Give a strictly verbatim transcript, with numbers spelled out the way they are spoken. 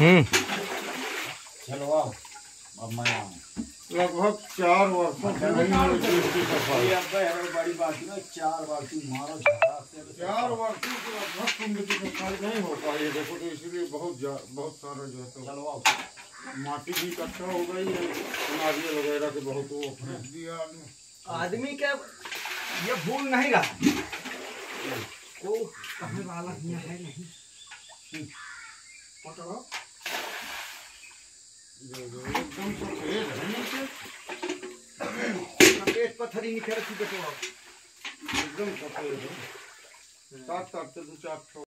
हम्म चलो आओ, अब मैं आऊँ। लगभग चार वर्षों से नहीं हुई थी इसकी सफाई। अब बड़ी बात ना, चार बाल्टी मारो झटाक से। चार वर्षों से लगभग कुंड की सफाई नहीं हो पाई है। देखो तो इसलिए बहुत बहुत सारा जो है तो चलो आओ, माटी भी इकट्ठा हो गई है, नारियल वगैरह के बहुत वो फेंक दिया आदमी। आदमी के ये भूल नहीं रहा को कहने वाला यहाँ है नहीं। पकड़ो, एकदम सफेद है नीचे, सफेद पत्थरी निकल रखी देखो, एकदम सफेद है। काट काट के दो चार